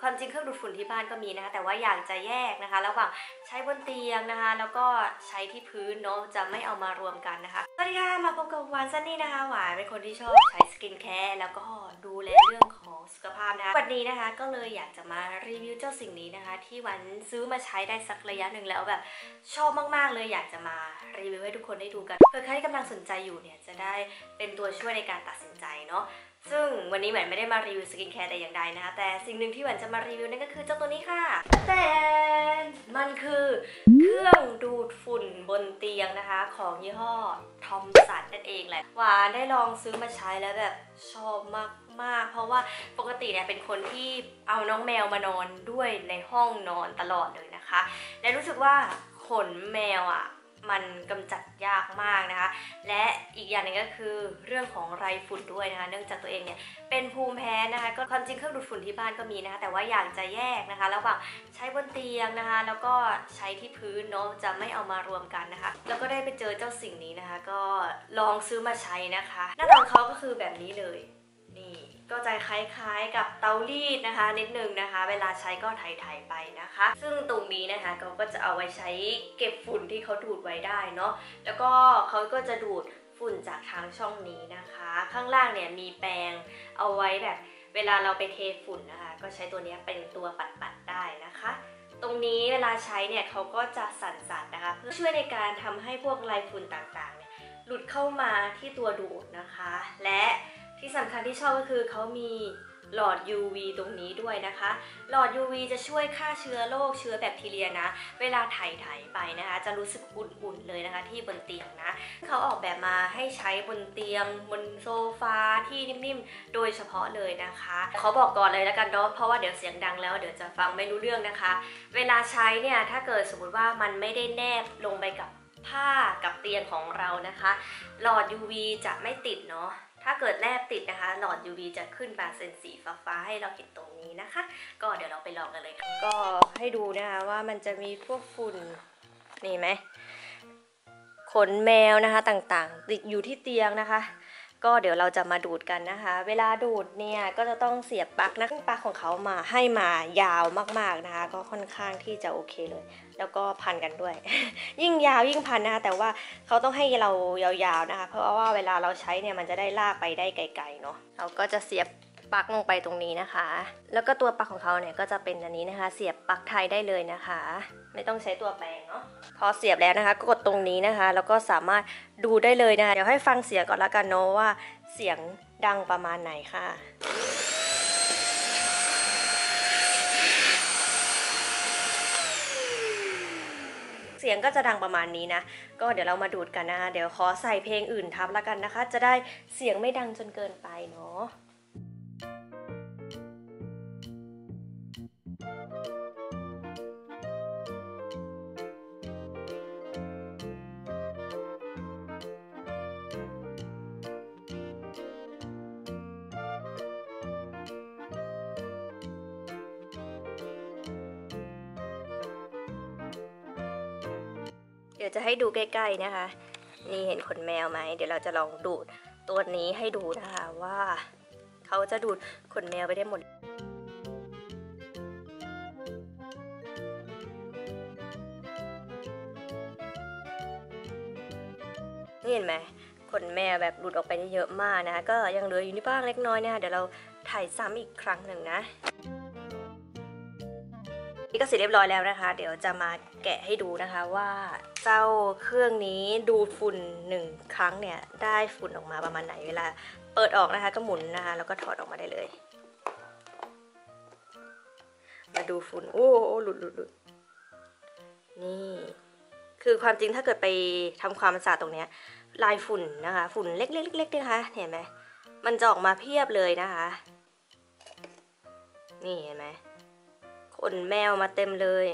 ความจริงเครื่องดูดฝุ่นที่บ้านก็มีนะคะแต่ว่าอยากจะแยกนะคะระหว่างใช้บนเตียงนะคะแล้วก็ใช้ที่พื้นเนาะจะไม่เอามารวมกันนะคะสวัสดีค่ะมาพบกับหวานซันนี่นะคะหวานเป็นคนที่ชอบใช้สกินแคร์แล้วก็ดูแลเรื่องของสุขภาพนะคะวันนี้นะคะก็เลยอยากจะมารีวิวเจ้าสิ่งนี้นะคะที่หวานซื้อมาใช้ได้สักระยะหนึ่งแล้วแบบชอบมากๆเลยอยากจะมารีวิวให้ทุกคนได้ดูกันเผื่อใครที่กำลังสนใจอยู่เนี่ยจะได้เป็นตัวช่วยในการตัดสินใจเนาะซึ่งวันนี้หวันไม่ได้มารีวิวสกินแคร์แต่อย่างใดนะคะแต่สิ่งหนึ่งที่หวันจะมารีวิวนั่นก็คือเจ้าตัวนี้ค่ะแต่มันคือเครื่องดูดฝุ่นบนเตียงนะคะของยี่ห้อทอมสันนั่นเองแหละหวานได้ลองซื้อมาใช้แล้วแบบชอบมากเพราะว่าปกติเนี่ยเป็นคนที่เอาน้องแมวมานอนด้วยในห้องนอนตลอดเลยนะคะและรู้สึกว่าขนแมวมันกำจัดยากมากนะคะและอีกอย่างหนึ่งก็คือเรื่องของไรฝุ่นด้วยนะคะเนื่องจากตัวเองเนี่ยเป็นภูมิแพ้นะคะก็ความจริงเครื่องดูดฝุ่นที่บ้านก็มีนะคะแต่ว่าอยากจะแยกนะคะระหว่างใช้บนเตียงนะคะแล้วก็ใช้ที่พื้นเนาะจะไม่เอามารวมกันนะคะแล้วก็ได้ไปเจอเจ้าสิ่งนี้นะคะก็ลองซื้อมาใช้นะคะหน้าตาของเขาก็คือแบบนี้เลยนี่ก็จะคล้ายๆกับเตารีดนะคะนิดนึงนะคะเวลาใช้ก็ไถๆไปนะคะซึ่งตรงนี้นะคะก็จะเอาไว้ใช้เก็บฝุ่นที่เขาดูดไว้ได้เนาะแล้วก็เขาก็จะดูดฝุ่นจากทางช่องนี้นะคะข้างล่างเนี่ยมีแปรงเอาไว้แบบเวลาเราไปเทฝุ่นนะคะก็ใช้ตัวนี้เป็นตัวปัดๆได้นะคะตรงนี้เวลาใช้เนี่ยเขาก็จะสั่นๆนะคะเพื่อช่วยในการทำให้พวกไรฝุ่นต่างๆเนี่ยหลุดเข้ามาที่ตัวดูดนะคะและที่สำคัญที่ชอบก็คือเขามีหลอด UV ตรงนี้ด้วยนะคะหลอด UV จะช่วยฆ่าเชื้อโรคเชื้อแบคทีเรียนะเวลาไถไปนะคะจะรู้สึกอุ่นๆเลยนะคะที่บนเตียงนะเขาออกแบบมาให้ใช้บนเตียงบนโซฟาที่นิ่มๆโดยเฉพาะเลยนะคะเขาบอกก่อนเลยแล้วกันเนาะเพราะว่าเดี๋ยวเสียงดังแล้วเดี๋ยวจะฟังไม่รู้เรื่องนะคะเวลาใช้เนี่ยถ้าเกิดสมมติว่ามันไม่ได้แนบลงไปกับผ้ากับเตียงของเรานะคะหลอด UV จะไม่ติดเนาะถ้าเกิดแนบติดนะคะหลอด UV จะขึ้นมาเป็นสีฟ้าให้เราเห็นตรงนี้นะคะก็เดี๋ยวเราไปลองกันเลยก็ให้ดูนะคะว่ามันจะมีพวกฝุ่นนี่ไหมขนแมวนะคะต่างๆติดอยู่ที่เตียงนะคะก็เดี๋ยวเราจะมาดูดกันนะคะเวลาดูดเนี่ยก็จะต้องเสียบปลั๊กนะปลั๊กของเขามาให้มายาวมากๆนะคะก็ค่อนข้างที่จะโอเคเลยแล้วก็พันกันด้วย ยิ่งยาวยิ่งพันนะคะแต่ว่าเขาต้องให้เรายาวๆนะคะเพราะว่าเวลาเราใช้เนี่ยมันจะได้ลากไปได้ไกลๆเนาะเราก็จะเสียบปลั๊กลงไปตรงนี้นะคะแล้วก็ตัวปลั๊กของเขาเนี่ยก็จะเป็นอันนี้นะคะเสียบปลั๊กไทยได้เลยนะคะไม่ต้องใช้ตัวแปลงเนาะพอเสียบแล้วนะคะก็กดตรงนี้นะคะแล้วก็สามารถดูได้เลยนะคะเดี๋ยวให้ฟังเสียงก่อนละกันเนาะว่าเสียงดังประมาณไหนค่ะเสียงก็จะดังประมาณนี้นะก็เดี๋ยวเรามาดูดกันนะคะเดี๋ยวขอใส่เพลงอื่นทับละกันนะคะจะได้เสียงไม่ดังจนเกินไปเนาะเดี๋ยวจะให้ดูใกล้ๆนะคะนี่เห็นขนแมวไหมเดี๋ยวเราจะลองดูดตัวนี้ให้ดูนะคะว่าเขาจะดูดขนแมวไปได้หมดนี่เห็นไหมขนแมวแบบหลุดออกไปได้เยอะมากนะคะก็ยังเหลืออยู่นี่บ้างเล็กน้อยนะคะเดี๋ยวเราถ่ายซ้ำอีกครั้งหนึ่งนะนี่ก็เสร็จเรียบร้อยแล้วนะคะเดี๋ยวจะมาแกะให้ดูนะคะว่าเจ้าเครื่องนี้ดูดฝุ่น1ครั้งเนี่ยได้ฝุ่นออกมาประมาณไหนเวลาเปิดออกนะคะก็หมุนนะคะแล้วก็ถอดออกมาได้เลยมาดูฝุ่นโอ้หลุดนี่คือความจริงถ้าเกิดไปทำความสะอาดตรงเนี้ยลายฝุ่นนะคะฝุ่นเล็กๆนะคะเห็นไหมมันจะออกมาเพียบเลยนะคะนี่เห็นไหมขนแมวมาเต็มเลย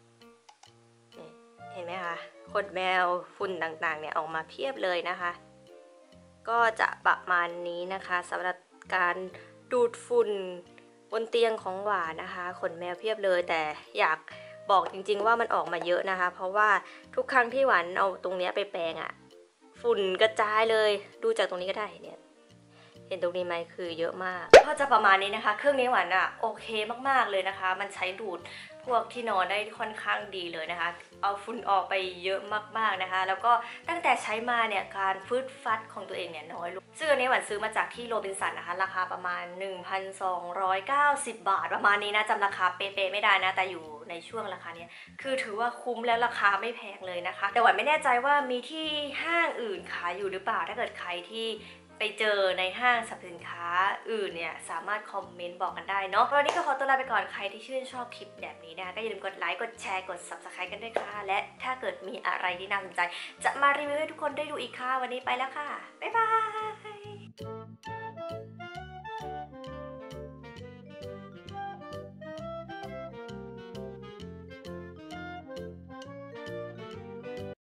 เห็นไหมคะขนแมวฝุ่นต่างๆเนี่ยออกมาเพียบเลยนะคะก็จะประมาณนี้นะคะสำหรับการดูดฝุ่นบนเตียงของหวานนะคะขนแมวเพียบเลยแต่อยากบอกจริงๆว่ามันออกมาเยอะนะคะเพราะว่าทุกครั้งที่หวานเอาตรงนี้ไปแปรงฝุ่นกระจายเลยดูจากตรงนี้ก็ได้เนี่ยเห็นตรงนี้ไหมคือเยอะมากก็จะประมาณนี้นะคะเครื่องนี้หวานอะโอเคมากๆเลยนะคะมันใช้ดูดพวกที่นอนได้ค่อนข้างดีเลยนะคะเอาฝุ่นออกไปเยอะมากๆนะคะแล้วก็ตั้งแต่ใช้มาเนี่ยการฟืดฟัดของตัวเองเนี่ยน้อยลงซึ่งอันนี้หวานซื้อมาจากที่โรบินสันนะคะราคาประมาณ 1,290 บาทประมาณนี้นะจำราคาเป๊ะๆไม่ได้นะแต่อยู่ในช่วงราคาเนี้ยคือถือว่าคุ้มแล้วราคาไม่แพงเลยนะคะแต่หวานไม่แน่ใจว่ามีที่ห้างอื่นขายอยู่หรือเปล่าถ้าเกิดใครที่ไปเจอในห้างสรรพสินค้าอื่นเนี่ยสามารถคอมเมนต์บอกกันได้เนาะวันนี้ก็ขอตัวลาไปก่อนใครที่ชื่นชอบคลิปแบบนี้นะก็อย่าลืมกดไลค์กดแชร์กด Subscribe กันด้วยค่ะและถ้าเกิดมีอะไรที่น่าสนใจจะมารีวิวให้ทุกคนได้ดูอีกค่ะวันนี้ไปแล้วค่ะบ๊ายบาย